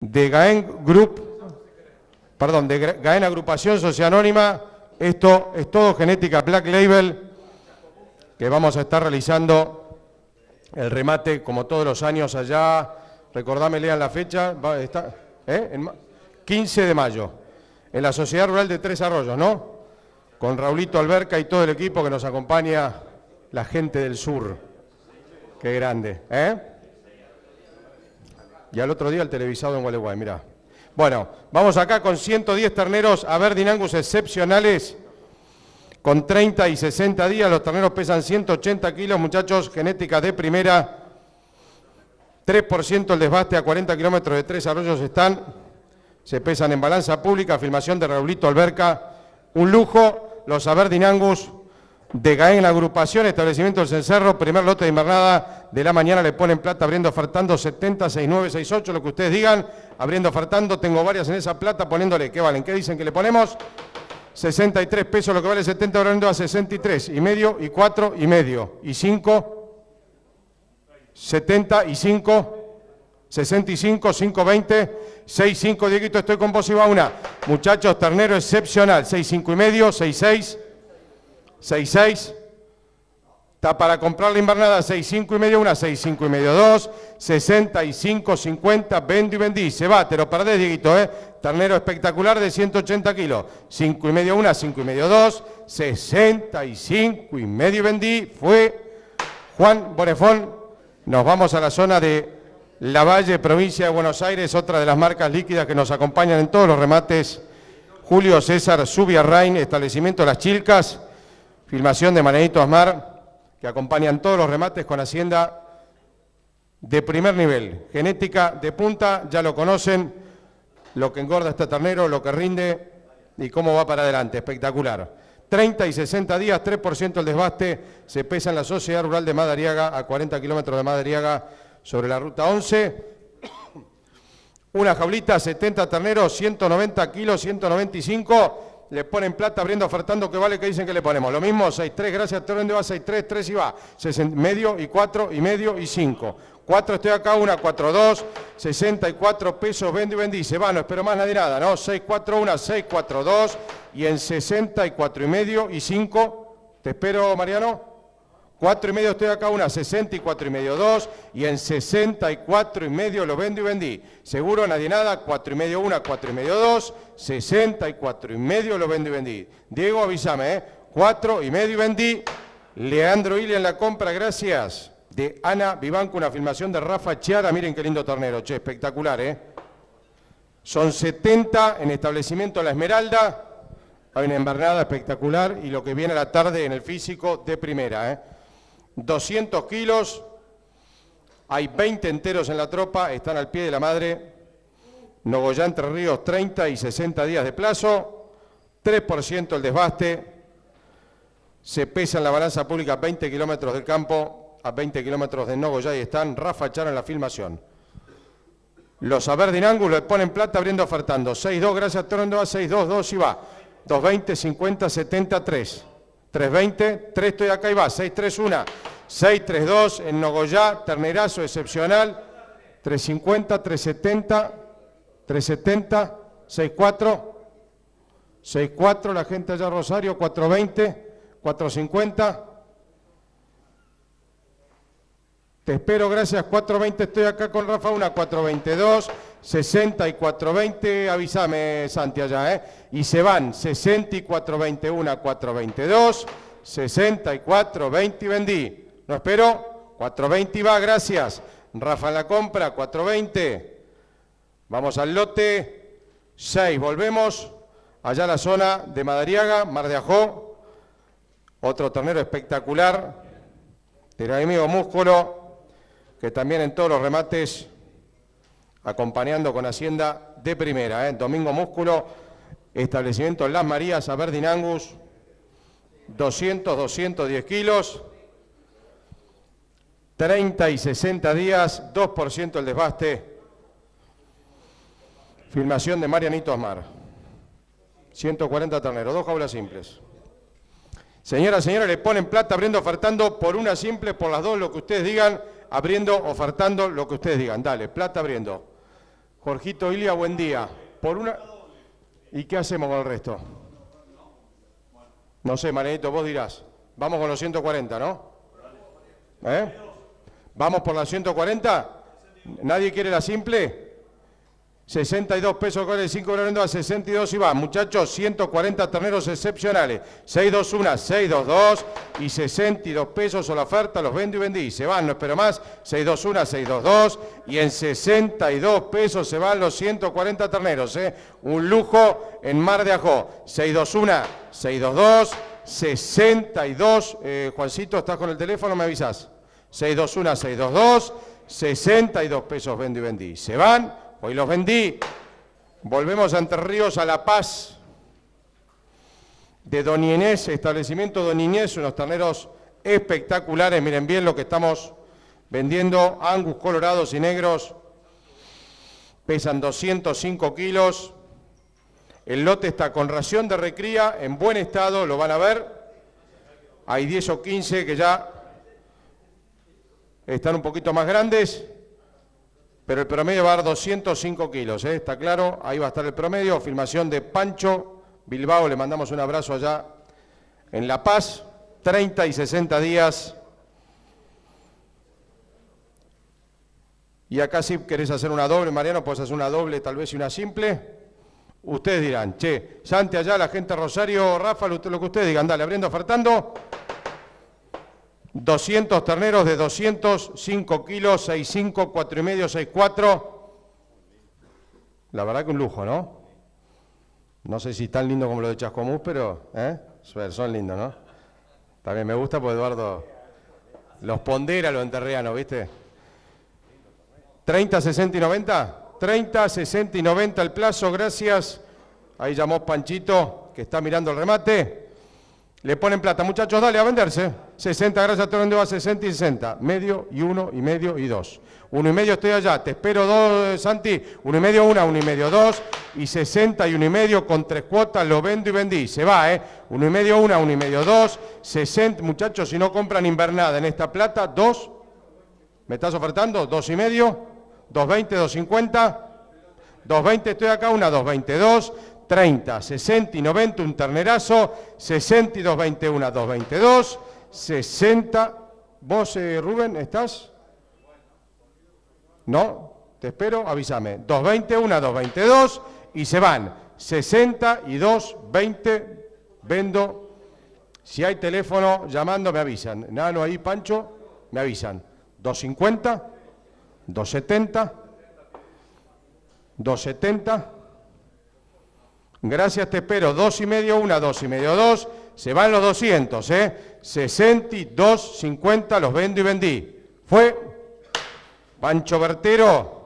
de Gaen Group, perdón, de Gaen Agrupación Sociedad Anónima. Esto es todo genética Black Label, que vamos a estar realizando el remate como todos los años allá. Recordame, lean la fecha, 15 de mayo, en la Sociedad Rural de Tres Arroyos, ¿no? Con Raulito Alberca y todo el equipo que nos acompaña, la gente del sur. Qué grande, ¿eh? Y al otro día el televisado en Gualeguay, mirá. Bueno, vamos acá con 110 terneros Aberdeen Angus excepcionales, con 30 y 60 días. Los terneros pesan 180 kilos, muchachos, genética de primera. 3% el desbaste a 40 kilómetros de Tres Arroyos están. Se pesan en balanza pública, filmación de Raulito Alberca. Un lujo, los Aberdeen Angus de Gaen Agrupación, establecimiento del Cencerro, primer lote de invernada de la mañana, le ponen plata abriendo ofertando 70, 69, 68, lo que ustedes digan, abriendo ofertando, tengo varias en esa plata, poniéndole, ¿qué valen? ¿Qué dicen que le ponemos? 63 pesos, lo que vale 70, abriendo a 63, y medio, y 4, y medio, y 5, 75, 65, 520, 65, Dieguito, estoy con vos y va una. Muchachos, ternero excepcional, 65 y medio, 66, 66, está para comprar la invernada, 65 y medio, una, 65 y medio, 2, 65, 50, vendo y vendí, se va, te lo perdés, Dieguito, ternero espectacular de 180 kilos, 5 y medio, una, 5 y medio, 2, 65 y medio y vendí, fue Juan Bonefón. Nos vamos a la zona de Lavalle, provincia de Buenos Aires, otra de las marcas líquidas que nos acompañan en todos los remates, Julio César Zubiarrain, establecimiento Las Chilcas, filmación de Marianito Asmar, que acompañan todos los remates con hacienda de primer nivel. Genética de punta, ya lo conocen, lo que engorda este ternero, lo que rinde y cómo va para adelante, espectacular. 30 y 60 días, 3% el desbaste, se pesa en la Sociedad Rural de Madariaga, a 40 kilómetros de Madariaga, sobre la ruta 11. Una jaulita, 70 terneros, 190 kilos, 195. Le ponen plata abriendo, ofertando, ¿qué vale? ¿Qué dicen que le ponemos? Lo mismo, 6-3, gracias, ¿dónde va? 6-3, 3 y va. Medio y 4 y medio y 5. 4, estoy acá, una, 4-2, 64 pesos, vendo y vendí. Se va, no espero más nadie nada, ¿no? 6-4, una, 6-4-2 y en 64 y medio y 5. ¿Te espero, Mariano? 4 y medio, estoy acá, una, 64 y medio, 2 y en 64 y medio lo vendo y vendí. Seguro, nadie nada, 4 y medio, una, 4 y medio, 2, 64 y medio lo vendo y vendí. Diego, avísame, 4 y medio y vendí. Leandro Ili en la compra, gracias. De Ana Vivanco, una filmación de Rafa Chiara, miren qué lindo ternero, che, espectacular, Son 70 en establecimiento La Esmeralda, hay una invernada espectacular y lo que viene a la tarde en el físico de primera, 200 kilos, hay 20 enteros en la tropa, están al pie de la madre. Nogoyá, Entre Ríos, 30 y 60 días de plazo, 3% el desbaste, se pesa en la balanza pública 20 kilómetros del campo, a 20 kilómetros de Nogoyá y están Rafa Chara en la filmación. Los Aberdeen Angus le ponen plata abriendo ofertando, 6-2, gracias, Torrendo va, 6-2, 2 y va, 220, 50, 70, 3. 320, 3 estoy acá y va, 631, 632 en Nogoyá, ternerazo excepcional, 350, 370, 370, 64, 64 la gente allá Rosario, 420, 450, te espero, gracias, 420, estoy acá con Rafa, una, 422, 60 y 420, avísame Santi allá, y se van 60 y 421, 422, 60 y 420 y vendí. No espero, 420 y va, gracias. Rafa en la compra, 420. Vamos al lote 6, volvemos allá a la zona de Madariaga, Mar de Ajó, otro ternero espectacular, del amigo Músculo, que también en todos los remates acompañando con hacienda de primera, Domingo Músculo, establecimiento Las Marías, Aberdeen Angus, 200, 210 kilos, 30 y 60 días, 2% el desbaste, filmación de Marianito Asmar, 140 terneros, 2 jaulas simples. Señoras, señores, le ponen plata abriendo, ofertando por una simple, por las dos, lo que ustedes digan, abriendo, ofertando, lo que ustedes digan. Dale, plata abriendo. Jorgito Ilia, buen día. Por una... ¿Y qué hacemos con el resto? No sé, Marianito, vos dirás. Vamos con los 140, ¿no? ¿Vamos por la 140? ¿Nadie quiere la simple? 62 pesos con el 5 a 62 y va. Muchachos, 140 terneros excepcionales. 621, 622 y 62 pesos o la oferta. Los vendo y vendí. Se van, no espero más. 621, 622 y en 62 pesos se van los 140 terneros. Un lujo en Mar de Ajó. 621, 622, 62. Juancito, ¿estás con el teléfono? ¿Me avisás? 621, 622, 62 pesos vendo y vendí. Se van. Hoy los vendí. Volvemos a Entre Ríos, a La Paz, de Don Inés, establecimiento Don Inés, unos terneros espectaculares. Miren bien lo que estamos vendiendo. Angus colorados y negros. Pesan 205 kilos. El lote está con ración de recría, en buen estado, lo van a ver. Hay 10 o 15 que ya están un poquito más grandes. Pero el promedio va a dar 205 kilos, está claro, ahí va a estar el promedio. Filmación de Pancho Bilbao, le mandamos un abrazo allá en La Paz, 30 y 60 días. Y acá si querés hacer una doble, Mariano, puedes hacer una doble tal vez y una simple. Ustedes dirán, che, Santi allá, la gente Rosario, Rafa, lo que ustedes digan, dale, abriendo, ofertando. 200 terneros de 205 kilos, 6,5, 4,5, 6,4. La verdad que un lujo, ¿no? No sé si tan lindo como lo de Chascomús, pero son lindos, ¿no? También me gusta porque Eduardo los pondera, los enterrianos, ¿viste? 30, 60 y 90. 30, 60 y 90 el plazo, gracias. Ahí llamó Panchito, que está mirando el remate. Le ponen plata, muchachos, dale a venderse. 60, gracias, te vendo a 60 y 60. Medio y 1 y medio y 2. 1 y medio estoy allá, te espero 2, Santi. 1 y medio 1, 1 y medio 2. Y 60 y 1 y medio con 3 cuotas, lo vendo y vendí. Se va, 1 y medio 1, 1 y medio 2. 60, muchachos, si no compran invernada en esta plata, 2. ¿Me estás ofertando? 2 y medio. 220, 250. 220 estoy acá, una 222. 30, 60 y 90, un ternerazo, 60 y 221, 222, 60. ¿Vos, Rubén, estás? ¿No? Te espero, avísame. 221, 222 y se van. 60 y 220, vendo. Si hay teléfono llamando, me avisan. Nano ahí, Pancho, me avisan. 250, 270, 270. Gracias, te espero. 2 y medio, 1, 2 y medio, 2. Se van los 200, 62, 50, los vendo y vendí. Fue Pancho Bertero.